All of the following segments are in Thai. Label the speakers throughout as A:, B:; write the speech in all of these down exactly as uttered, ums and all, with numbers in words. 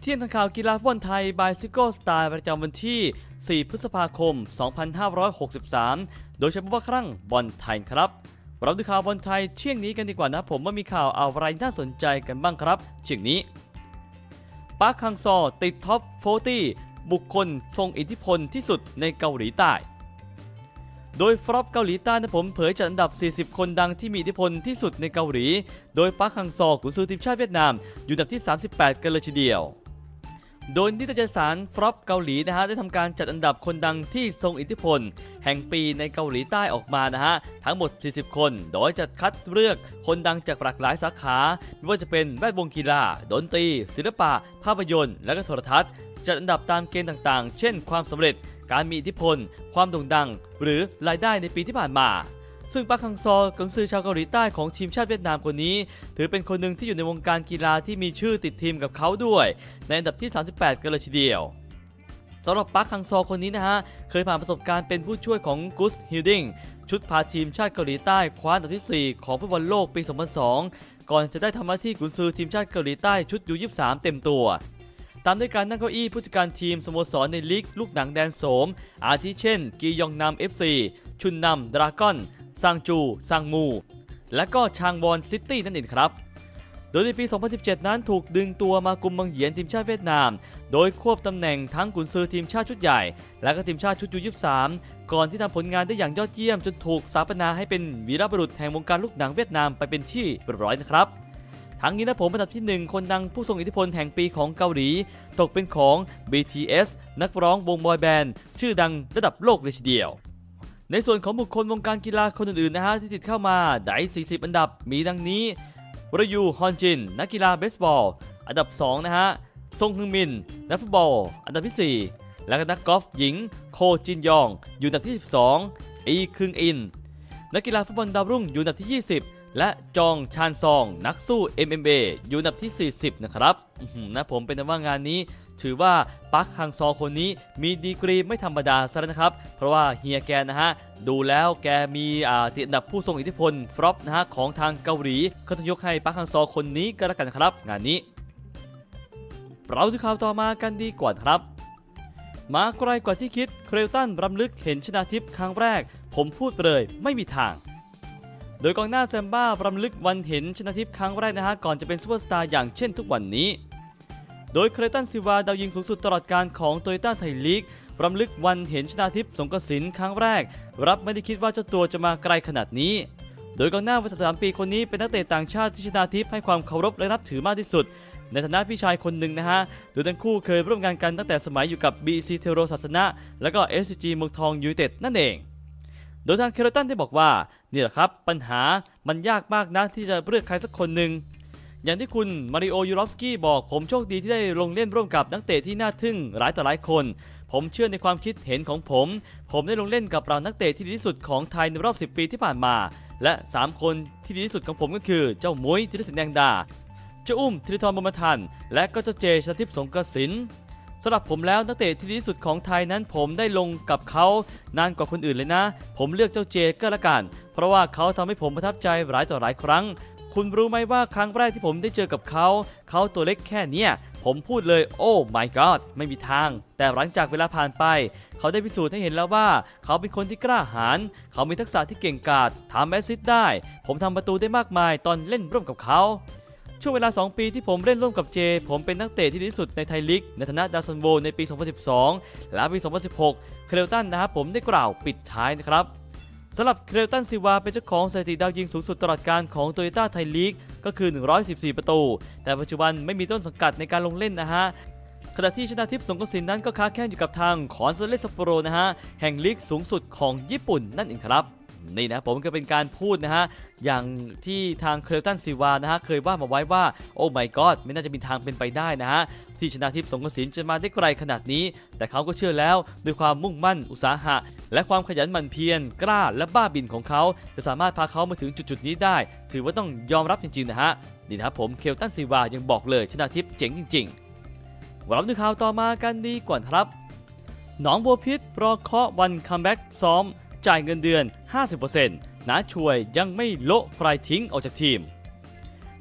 A: เที่ยงทางข่าวกีฬาฟุตบอลไทยบายซิโก้สไตล์ประจำวันที่สี่พฤษภาคมสองพันห้าร้อยหกสิบสามโดยเฉพาะว่าครั้งบอลไทยครับเราดูข่าวบอลไทยเที่ยงนี้กันดีกว่านะผมว่ามีข่าวอะไรน่าสนใจกันบ้างครับเที่ยงนี้ปาร์คฮังซอติดท็อปสี่สิบบุคคลทรงอิทธิพลที่สุดในเกาหลีใต้โดยฟลอปเกาหลีใต้นะผมเผยจัดอันดับสี่สิบคนดังที่มีอิทธิพลที่สุดในเกาหลีโดยปาร์คฮังซอกุนซือทีมชาติเวียดนามอยู่อันดับที่สามสิบแปดกันเลยทีเดียวโดยนิตยสารฟลอปเกาหลีนะฮะได้ทำการจัดอันดับคนดังที่ทรงอิทธิพลแห่งปีในเกาหลีใต้ออกมานะฮะทั้งหมดสี่สิบคนโดยจะคัดเลือกคนดังจากหลากหลายสาขาไม่ว่าจะเป็นแวดวงกีฬาดนตรีศิลปะภาพยนตร์และก็โทรทัศน์จัดอันดับตามเกณฑ์ต่างๆเช่นความสำเร็จการมีอิทธิพลความโด่งดังหรือรายได้ในปีที่ผ่านมาซึ่งปาร์คฮังซอกุนซือชาวเกาหลีใต้ของทีมชาติเวียดนามคนนี้ถือเป็นคนหนึ่งที่อยู่ในวงการกีฬาที่มีชื่อติดทีมกับเขาด้วยในอันดับที่สามสิบแปดกันเลยทีเดียวสำหรับปาร์คฮังซอคนนี้นะฮะเคยผ่านประสบการณ์เป็นผู้ช่วยของกุสฮิลดิงชุดพาทีมชาติเกาหลีใต้คว้าอันดับที่สี่ของฟุตบอลโลกปีสองพันสองก่อนจะได้ทำหน้าที่กุนซือทีมชาติเกาหลีใต้ชุดยูยี่สิบสามเต็มตัวตามด้วยการนั่งเก้าอี้ผู้จัดการทีมสโมสรในลีกลูกหนังแดนโสมอาทิเช่นกียองนัม เอฟ ซี ชุนนัมดราก้อนซังจูซังมูและก็ชางวอนซิตี้นั่นเองครับโดยในปีสองพันสิบเจ็ดนั้นถูกดึงตัวมากุมบังเหียนทีมชาติเวียดนามโดยควบตำแหน่งทั้งกุนซือทีมชาติชุดใหญ่และก็ทีมชาติชุดยูยี่สิบสามก่อนที่ทำผลงานได้อย่างยอดเยี่ยมจนถูกสถาปนาให้เป็นวีรบุรุษแห่งวงการลูกหนังเวียดนามไปเป็นที่เรียบร้อยนะครับทั้งนี้นะผมอันดับที่หนึ่งคนดังผู้ทรงอิทธิพลแห่งปีของเกาหลีตกเป็นของ บี ที เอส นักร้องวงบอยแบนด์ชื่อดังระดับโลกเลยทีเดียวในส่วนของบุคคลวงการกีฬาคนอื่นๆนะฮะที่ติดเข้ามาได้สี่สิบอันดับมีดังนี้วรยูฮอนจินนักกีฬาเบสบอลอันดับสองนะฮะซงฮึงมินนักฟุตบอลอันดับที่สี่และก็นักกอล์ฟหญิงโคจินยองอยู่อันดับที่สิบสองอีคึงอินนักกีฬาฟุตบอลดาวรุ่งอยู่อันดับที่ยี่สิบและจองชานซองนักสู้ เอ็ม เอ็ม เอ อยู่อันดับที่สี่สิบนะครับนะผมเป็นว่างานนี้ถือว่าปาร์คฮังซอคนนี้มีดีกรีไม่ธรรมดาซะแล้วนะครับเพราะว่าเฮียแกนะฮะดูแล้วแกมีอ่าติดอันดับผู้ทรงอิทธิพลฟลอปนะฮะของทางเกาหลีก็ต้องยกให้ปาร์คฮังซอคนนี้ก็แล้วกันครับงานนี้เราดูข่าวต่อมากันดีกว่าครับมาไกลกว่าที่คิดเคลตันรำลึกเห็นชนาทิพย์ครั้งแรกผมพูดไปเลยไม่มีทางโดยกองหน้าแซมบ้ารำลึกวันเห็นชนาทิพย์ครั้งแรกนะฮะก่อนจะเป็นซูเปอร์สตาร์อย่างเช่นทุกวันนี้โดยเคลตันซิลวาดาวยิงสูงสุดตลอดการของโตโยต้าไทยลีกรำลึกวันเห็นชนาทิพย์สงกสินครั้งแรกรับไม่ได้คิดว่าเจ้าตัวจะมาไกลขนาดนี้โดยกองหน้าวัยสามสิบสามปีคนนี้เป็นนักเตะต่างชาติที่ชนาทิพย์ให้ความเคารพและนับถือมากที่สุดในฐานะพี่ชายคนหนึ่งนะฮะโดยทั้งคู่เคยร่วมงานกันตั้งแต่สมัยอยู่กับ บี อี ซี เทโรศาสนะและก็ เอส ซี จี เมืองทองยูไนเต็ดนั่นเองโดยทางเคลตันได้บอกว่านี่แหละครับปัญหามันยากมากนะที่จะเลือกใครสักคนหนึ่งอย่างที่คุณมาริโอยูรอฟสกี้บอกผมโชคดีที่ได้ลงเล่นร่วมกับนักเตะที่น่าทึ่งหลายต่อหลายคนผมเชื่อในความคิดเห็นของผมผมได้ลงเล่นกับเรานักเตะที่ดีที่สุดของไทยในรอบสิบปีที่ผ่านมาและสามคนที่ดีที่สุดของผมก็คือเจ้ามุ้ยธีรศิลป์แดงดาเจ้าอุ้มธีรทรบุญมาทันและก็เจ้าเจชนาทิพย์สงกสินสำหรับผมแล้วนักเตะที่ดีที่สุดของไทยนั้นผมได้ลงกับเขานานกว่าคนอื่นเลยนะผมเลือกเจ้าเจก็แล้วกันเพราะว่าเขาทำให้ผมประทับใจหลายต่อหลายครั้งคุณรู้ไหมว่าครั้งแรกที่ผมได้เจอกับเขาเขาตัวเล็กแค่เนี้ยผมพูดเลยโอ้ my god ไม่มีทางแต่หลังจากเวลาผ่านไปเขาได้พิสูจน์ให้เห็นแล้วว่าเขาเป็นคนที่กล้าหาญเขามีทักษะที่เก่งกาจทำแอสซิสต์ได้ผมทำประตูได้มากมายตอนเล่นร่วมกับเขาช่วงเวลาสองปีที่ผมเล่นร่วมกับเจผมเป็นนักเตะที่ดีที่สุดในไทยลีกในฐานะดาวซันโวในปีสองพันสิบสองและปีสองพันสิบหกเคลตันนะครับผมได้กล่าวปิดท้ายนะครับสำหรับเคลตันซิวาเป็นเจ้าของสถิติดาวยิงสูงสุดตลอดการของโตโยต้าไทยลีกก็คือหนึ่งร้อยสิบสี่ประตูแต่ปัจจุบันไม่มีต้นสังกัดในการลงเล่นนะฮะขณะที่ชนาทิพย์สงกสินนั้นก็ค้าแข่งอยู่กับทางคอนซาเลสซัปโปโรนะฮะแห่งลีกสูงสุดของญี่ปุ่นนั่นเองครับนี่นะผมก็เป็นการพูดนะฮะอย่างที่ทางเคลตันซิวานะฮะเคยว่ามาไว้ว่าโอ้ my god ไม่น่าจะมีทางเป็นไปได้นะฮะที่ชนาทิพย์สงกสินจะมาได้ไกลขนาดนี้แต่เขาก็เชื่อแล้วด้วยความมุ่งมั่นอุตสาหะและความขยันหมั่นเพียรกล้าและบ้าบินของเขาจะสามารถพาเขามาถึงจุดๆนี้ได้ถือว่าต้องยอมรับจริงๆนะฮะนี่นะครับผมเคลตันซิวายังบอกเลยชนาทิพย์เจ๋งจริงๆเราดูข่าวต่อมากันดีกว่าครับหนองบัวพิษรอเคาะวันคัมแบ็กซ้อมจ่ายเงินเดือน ห้าสิบเปอร์เซ็นต์ น้าช่วยยังไม่โละใครทิ้งออกจากทีม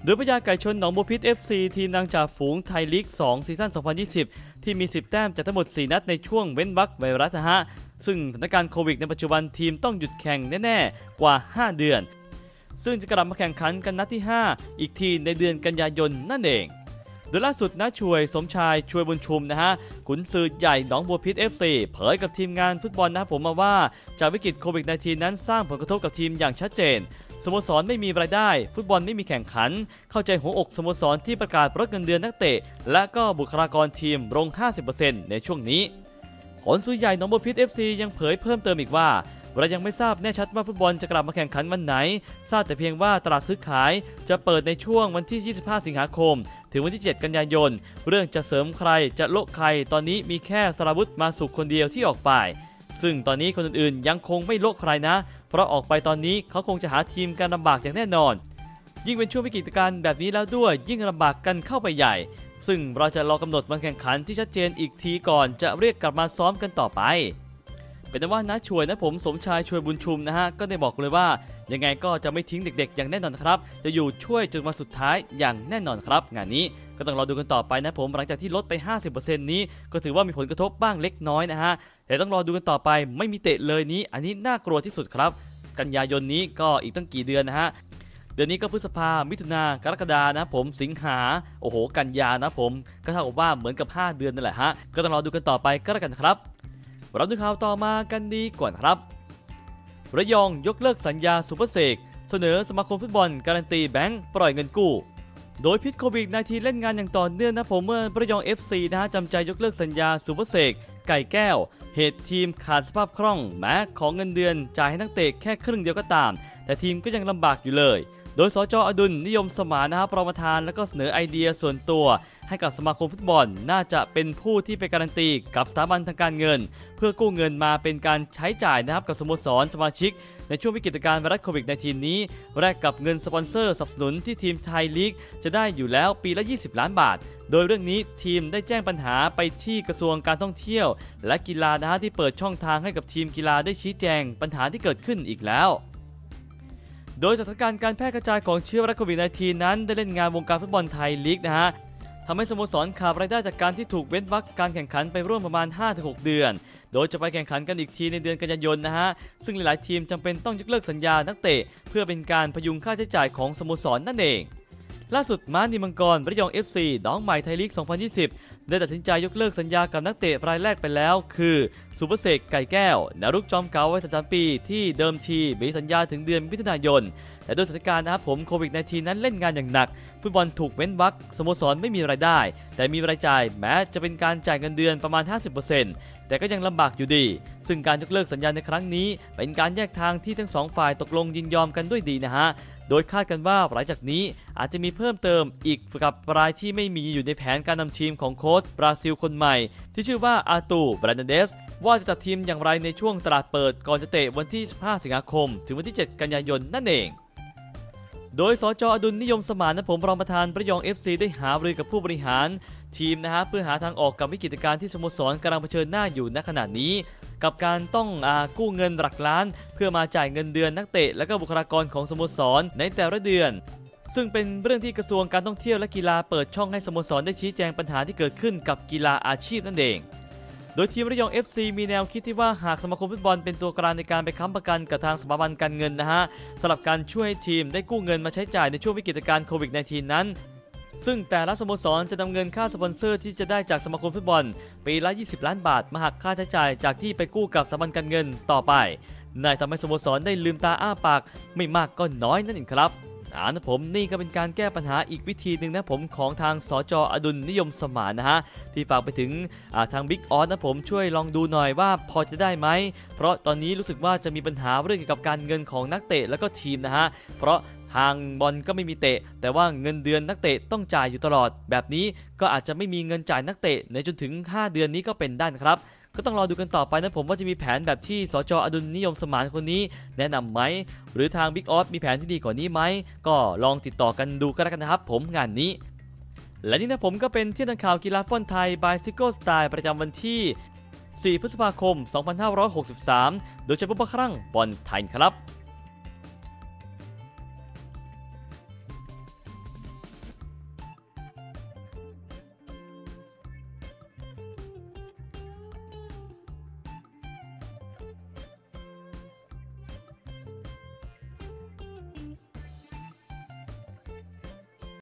A: โดยพญาไก่ชนหนองบัวพิษ เอฟ ซี ทีมนางจ่าฝูงไทยลีก สอง ซีซั่น สองพันยี่สิบ ที่มี สิบ แต้มจากทั้งหมด สี่ นัดในช่วงเว้นวรรคไวรัสนะฮะซึ่งสถานการณ์โควิดในปัจจุบันทีมต้องหยุดแข่งแน่ๆกว่า ห้า เดือนซึ่งจะกลับมาแข่งขันกันนัดที่ ห้า อีกทีในเดือนกันยายนนั่นเองโดยล่าสุดน้าช่วยสมชายช่วยบุญชุมนะฮะขุนซือใหญ่หนองบัวพิษ เอฟ ซี เผยกับทีมงานฟุตบอลนะผมมาว่าจากวิกฤตโควิด สิบเก้า นั้นสร้างผลกระทบกับทีมอย่างชัดเจนสโมสรไม่มีรายได้ฟุตบอลไม่มีแข่งขันเข้าใจหัวอกสโมสรที่ประกาศลดเงินเดือนนักเตะและก็บุคลากรทีมลง ห้าสิบเปอร์เซ็นต์ ในช่วงนี้ผลซุยใหญ่หนองบัวพิษ เอฟ ซี ยังเผยเพิ่มเติมอีกว่าเรายังไม่ทราบแน่ชัดว่าฟุตบอลจะกลับมาแข่งขันวันไหนทราบแต่เพียงว่าตลาดซื้อขายจะเปิดในช่วงวันที่ ยี่สิบห้า สิงหาคมถึงวันที่ เจ็ด กันยายนเรื่องจะเสริมใครจะโละใครตอนนี้มีแค่สราวุธมาสุขคนเดียวที่ออกไปซึ่งตอนนี้คนอื่นๆยังคงไม่โละใครนะเพราะออกไปตอนนี้เขาคงจะหาทีมกันลำบากอย่างแน่นอนยิ่งเป็นช่วงวิกฤตการณ์แบบนี้แล้วด้วยยิ่งลำบากกันเข้าไปใหญ่ซึ่งเราจะรอกำหนดวันแข่งขันที่ชัดเจนอีกทีก่อนจะเรียกกลับมาซ้อมกันต่อไปเป็นว่าน้าช่วยนะผมสมชายช่วยบุญชุมนะฮะก็ได้บอกเลยว่ายังไงก็จะไม่ทิ้งเด็กๆอย่างแน่นอนครับจะอยู่ช่วยจนวันสุดท้ายอย่างแน่นอนครับงานนี้ก็ต้องรอดูกันต่อไปนะผมหลังจากที่ลดไป ห้าสิบเปอร์เซ็นต์ นี้ก็ถือว่ามีผลกระทบบ้างเล็กน้อยนะฮะแต่ต้องรอดูกันต่อไปไม่มีเตะเลยนี้อันนี้น่ากลัวที่สุดครับกันยายนนี้ก็อีกตั้งกี่เดือนนะฮะเดือนนี้ก็พฤษภามิถุนากรกฎานะผมสิงหาโอ้โหกันยานะผมก็เท่ากับว่าเหมือนกับห้าเดือนนั่นแหละฮะก็ต้องรอดูกันต่อไปก็แล้วกันครับเราดูข่าวต่อมากันดีกว่าครับระยองยกเลิกสัญญาซูเปอร์เสกเสนอสมาคมฟุตบอลการันตีแบงก์ปล่อยเงินกู้โดยพิษโควิด สิบเก้า เล่นงานอย่างต่อเนื่องนะผมเมื่อระยอง เอฟ ซี นะฮะจำใจยกเลิกสัญญาซูเปอร์เสกไก่แก้วเหตุทีมขาดสภาพคล่องแม้ของเงินเดือนจ่ายให้นักเตะแค่ครึ่งเดียวก็ตามแต่ทีมก็ยังลำบากอยู่เลยโดยสจ.อดุลนิยมสมานนะฮะประธานแล้วก็เสนอไอเดียส่วนตัวให้กับสมาคมฟุตบอลน่าจะเป็นผู้ที่ไปการันตีกับสถาบันทางการเงินเพื่อกู้เงินมาเป็นการใช้จ่ายนะครับกับสโมสรสมาชิกในช่วงวิกฤตการณ์ไวรัสโควิด สิบเก้า นี้แลกกับเงินสปอนเซอร์สนับสนุนที่ทีมไทยลีกจะได้อยู่แล้วปีละยี่สิบล้านบาทโดยเรื่องนี้ทีมได้แจ้งปัญหาไปที่กระทรวงการท่องเที่ยวและกีฬานะฮะที่เปิดช่องทางให้กับทีมกีฬาได้ชี้แจงปัญหาที่เกิดขึ้นอีกแล้วโดยสถานการณ์การแพร่กระจายของเชื้อไวรัสโควิด สิบเก้า นั้นได้เล่นงานวงการฟุตบอลไทยลีกนะฮะทำให้สโมสรขาดรายได้จากการที่ถูกเว้นวรรคการแข่งขันไปร่วมประมาณ ห้าถึงหก เดือนโดยจะไปแข่งขันกันอีกทีในเดือนกันยายนนะฮะซึ่งหลายๆทีมจำเป็นต้องยกเลิกสัญญานักเตะเพื่อเป็นการพยุงค่าใช้จ่ายของสโมสรนั่นเองล่าสุดม้านิมังกรระยอง เอฟ ซี น้องใหม่ไทยลีก สองพันยี่สิบ ได้ตัดสินใจยกเลิกสัญญากับนักเตะรายแรกไปแล้วคือสุภเสกไก่แก้วแนวรุกจอมเก่าวัยสามสิบสามปีที่เดิมทีมีสัญญาถึงเดือนมิถุนายนแต่ด้วยสถานการณ์นะครับผมโควิด สิบเก้า นั้นเล่นงานอย่างหนักฟุตบอลถูกเว้นวรรคสโมสรไม่มีรายได้แต่มีรายจ่ายแม้จะเป็นการจ่ายเงินเดือนประมาณ ห้าสิบเปอร์เซ็นต์ แต่ก็ยังลำบากอยู่ดีซึ่งการยกเลิกสัญญาในครั้งนี้เป็นการแยกทางที่ทั้งสองฝ่ายตกลงยินยอมกันด้วยดีนะฮะโดยคาดกันว่าหลังจากนี้อาจจะมีเพิ่มเติมอีกกับรายที่ไม่มีอยู่ในแผนการนำทีมของโค้ชบราซิลคนใหม่ที่ชื่อว่าอาตูบรานาเดสว่าจะจัดทีมอย่างไรในช่วงตลาดเปิดก่อนจะเตะวันที่สิบห้าสิงหาคมถึงวันที่เจ็ดกันยายนนั่นเองโดยสจ.อดุลนิยมสมานนะผมรองประธานระยอง เอฟ ซี ได้หารือกับผู้บริหารทีมนะฮะเพื่อหาทางออกกับวิกฤตการณ์ที่สโมสรกำลังเผชิญหน้าอยู่ณขณะนี้กับการต้องอากู้เงินหลักล้านเพื่อมาจ่ายเงินเดือนนักเตะและก็บุคลากรของสโมสรในแต่ละเดือนซึ่งเป็นเรื่องที่กระทรวงการท่องเที่ยวและกีฬาเปิดช่องให้สโมสรได้ชี้แจงปัญหาที่เกิดขึ้นกับกีฬาอาชีพนั่นเองโดยทีมระยอง เอฟ ซี มีแนวคิดที่ว่าหากสมาคมฟุตบอลเป็นตัวกลางในการไปค้ำประกันกับทางสถาบันการเงินนะฮะสำหรับการช่วยให้ทีมได้กู้เงินมาใช้จ่ายในช่วงวิกฤตการณ์โควิด สิบเก้า นั้นซึ่งแต่ละสโมสรจะนำเงินค่าสปอนเซอร์ที่จะได้จากสมาคมฟุตบอลปีละยี่สิบล้านบาทมาหักค่าใช้จ่ายจากที่ไปกู้กับสถาบันการเงินต่อไปนั่นทำให้สโมสรได้ลืมตาอ้าปากไม่มากก็น้อยนั่นเองครับอ่านะผมนี่ก็เป็นการแก้ปัญหาอีกวิธีหนึ่งนะผมของทางสจ.อดุลนิยมสมานนะฮะที่ฝากไปถึงทางบิ๊กออสนะผมช่วยลองดูหน่อยว่าพอจะได้ไหมเพราะตอนนี้รู้สึกว่าจะมีปัญหาเรื่องเกี่ยวกับการเงินของนักเตะแล้วก็ทีมนะฮะเพราะทางบอลก็ไม่มีเตะแต่ว่าเงินเดือนนักเตะต้องจ่ายอยู่ตลอดแบบนี้ก็อาจจะไม่มีเงินจ่ายนักเตะในจนถึงห้าเดือนนี้ก็เป็นได้ครับก็ต้องรอดูกันต่อไปนะผมว่าจะมีแผนแบบที่สจ.อดุลนิยมสมานคนนี้แนะนำไหมหรือทางบิ๊กออสมีแผนที่ดีกว่านี้ไหมก็ลองติดต่อกันดูกันแล้วกันนะครับผมงานนี้และนี่นะผมก็เป็นที่นักข่าวกีฬาฟุตบอลไทย Bicycle Style ประจำวันที่สี่พฤษภาคมสองพันห้าร้อยหกสิบสามโดยเฉพาะครั้งบอลไทยครับ